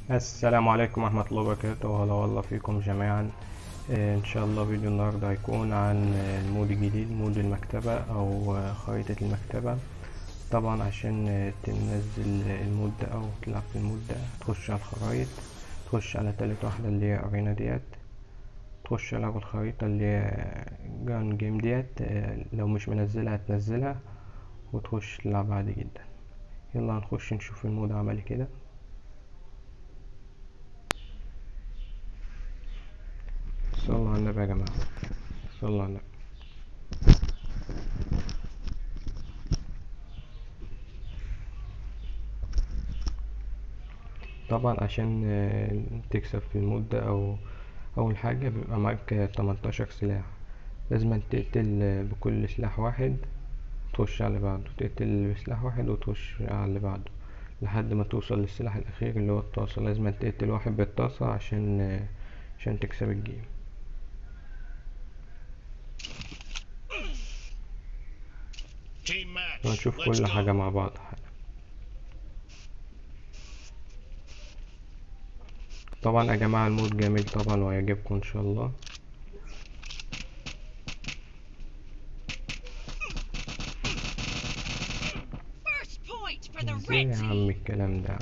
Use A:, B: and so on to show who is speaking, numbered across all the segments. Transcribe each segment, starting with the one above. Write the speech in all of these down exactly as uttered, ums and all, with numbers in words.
A: السلام عليكم ورحمة الله وبركاته. هلا والله فيكم جميعا. آه، ان شاء الله فيديو النهاردة هيكون عن آه، المود الجديد، مود المكتبة او آه، خريطة المكتبة. طبعا عشان آه، تنزل المود ده او تلعب في المود ده تخش على الخرايط، تخش على تالت واحدة اللي هي ارينا ديت، تخش على اول خريطة اللي هي جان جيم ديت. آه، لو مش منزلها هتنزلها وتخش تلعب عادي جدا. يلا هنخش نشوف المود عملي كده. صلوا على النبي يا جماعة، صلوا على النبي. طبعا عشان آه، تكسب في المود ده او اول حاجة بيبقى معاك تمنتاشر سلاح، لازم تقتل آه، بكل سلاح واحد، تخش على اللي بعده، تقتل بسلاح واحد وتخش على اللي بعده لحد ما توصل للسلاح الاخير اللي هو الطاسة. لازم تقتل واحد بالطاسة عشان آه، عشان تكسب الجيم.
B: Team match.
A: ونشوف
B: Let's
A: كل حاجة
B: go.
A: مع بعض. طبعا يا جماعة المود جميل طبعا وهيعجبكم ان شاء الله.
C: First point for the
A: ازاي
C: red
A: يا عم
C: team.
A: الكلام ده؟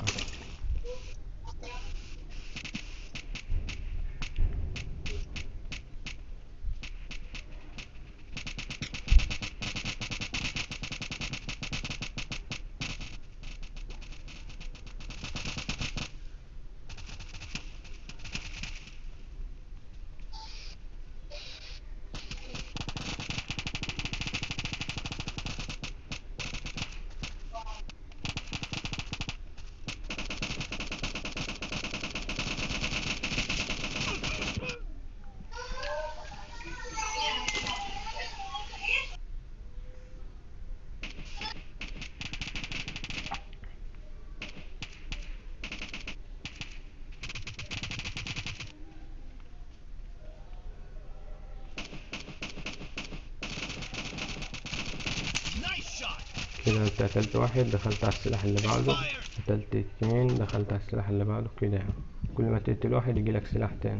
B: Nice shot.
A: كده انت قتلت واحد دخلت على السلاح اللي بعده،
B: Expired.
A: قتلت اتنين دخلت على السلاح اللي بعده كده يعني. كل ما تقتل واحد يجيلك سلاح تاني.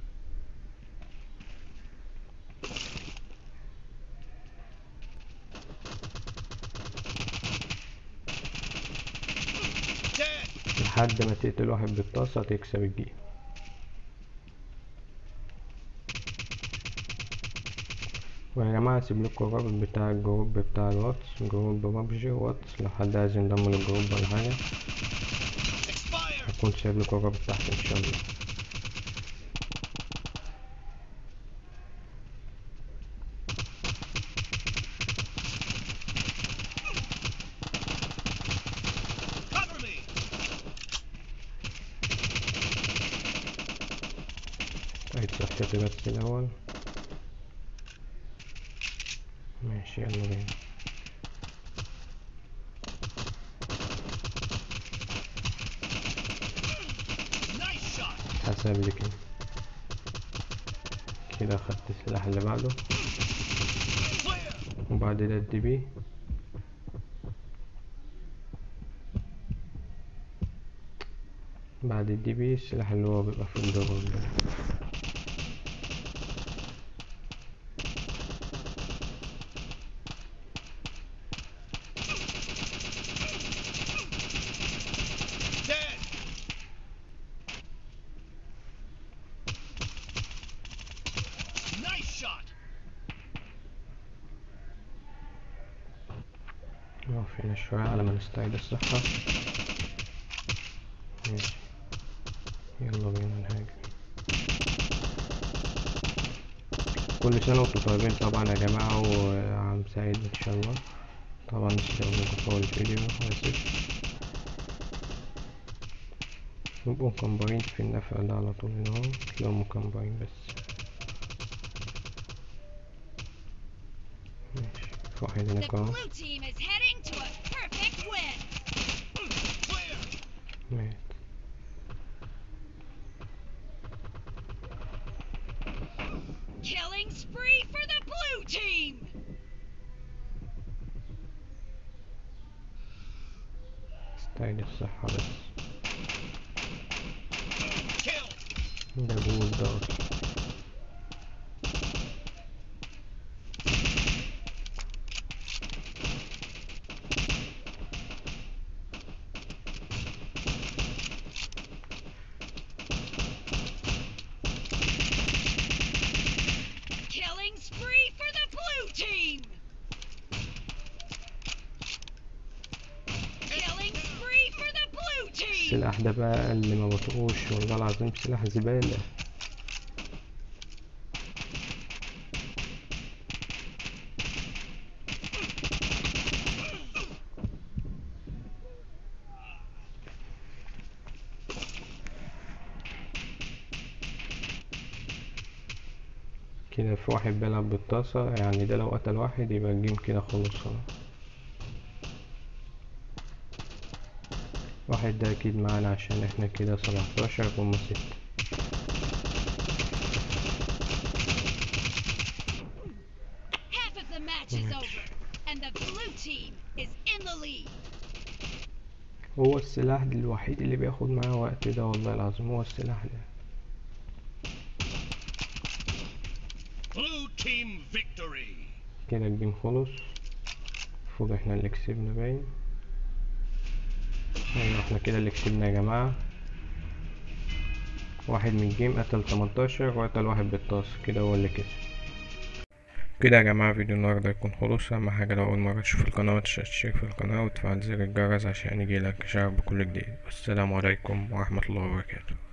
B: Dead.
A: لحد ما تقتل واحد بالطاسة تكسب الجيم. ويا جماعة هسيب لكم الرابط بتاع الجروب بتاع الواتس، جروب بابجي واتس، لو حد عايز ينضم للجروب ولا حاجة
B: Expired.
A: هكون سايب لكم الرابط تحت ان شاء الله.
B: Cover me.
A: عيد صحتي بس الأول. ماشي يلا بينا.
B: Nice shot.
A: حسب لي كده. كده اخدت السلاح اللي بعده
B: Clear.
A: وبعد ده الدي بي. بعد الدي بي السلاح اللي هو بيبقى في الدور ده.
B: Dead. Nice shot.
A: نقف هنا شوية على ما نستعيد الصحة. ماشي يلا بينا نهاجم. كل سنة وانتم طيبين طبعا يا جماعة، وعام سعيد ان شاء الله. طبعا مش هقولكم في اول الفيديو، اسف. نبقوا مكمبرين في النفق ده على طول هنا اهو، تلاقوا مكمبرين بس. ماشي في واحد
C: The
A: هناك اهو.
C: blue team is heading to a perfect win.
B: Clear.
A: مات.
C: Killing spree for the blue team.
A: استعيد الصحة بس. ده جول ده أصلا.
C: Killing spree for the blue team. Killing spree for the blue team.
A: السلاح ده بقى اللي ما بطقوش والله العظيم، سلاح زبالة. كده في واحد بيلعب بالطاسة، يعني ده لو قتل واحد يبقى الجيم كده خلص خلاص. واحد ده اكيد معانا عشان احنا كده سبعتاشر هما ستة.
C: Half of the match is over, and the blue team is in the lead.
A: هو السلاح ده الوحيد اللي بياخد معاه وقت ده والله العظيم، هو السلاح ده.
B: Blue team victory.
A: كده الجيم خلص، المفروض احنا اللي كسبنا باين. ايوه احنا كده اللي كسبنا يا جماعة. واحد من الجيم قتل تمنتاشر وقتل واحد بالطاسة، كده هو اللي كسب. كده يا جماعة فيديو النهاردة يكون خلص. اهم حاجة لو اول مرة تشوف القناة تشترك في القناة وتفعل زر الجرس عشان يجيلك اشعار بكل جديد. والسلام عليكم ورحمة الله وبركاته.